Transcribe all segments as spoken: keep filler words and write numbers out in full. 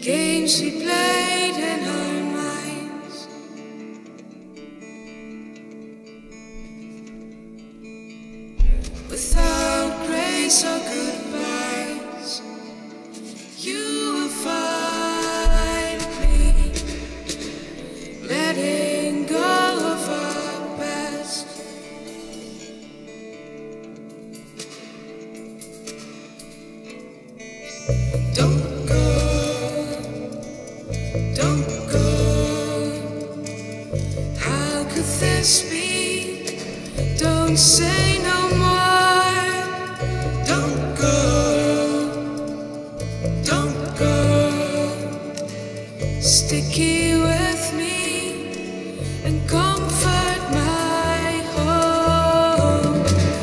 games we played in our minds. Without grace or goodbyes, you will find me letting go of our past. Don't go, don't go. How could this be? Don't say no more. Don't go, don't go. Stick here with me and comfort my home.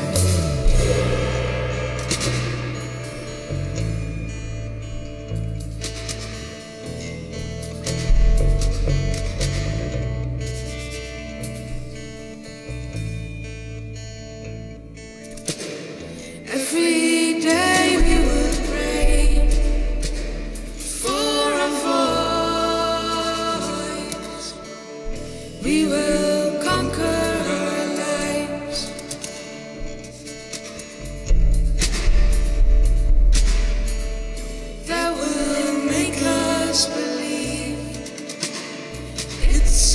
Every day we would pray for a voice. We will conquer our lives. That will make us believe it's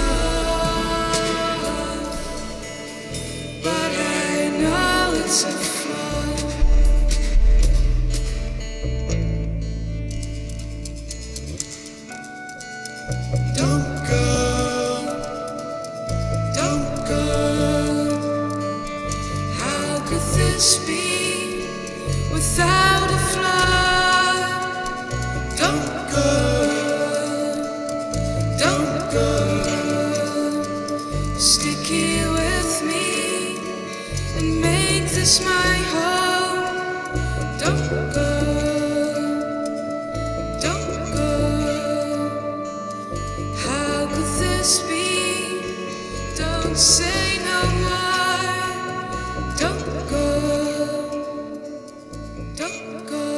enough. But I know it's a Don't go, don't go. How could this be without a flood? Don't go, don't go. Stick here with me and make this my home. Don't go, don't go. How could this be? Don't say no more. Don't go, don't go.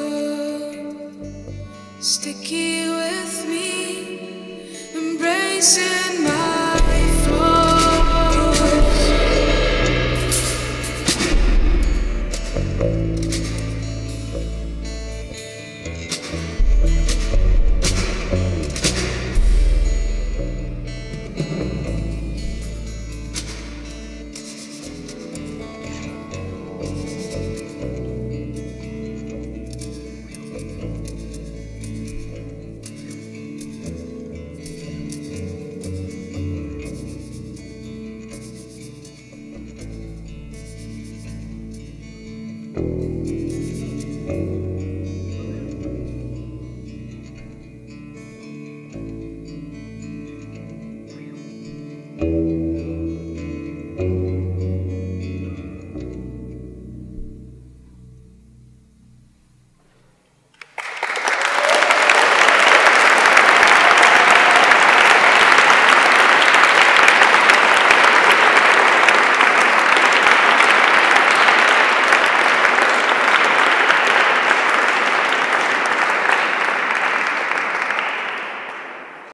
Stick here with me, embracing my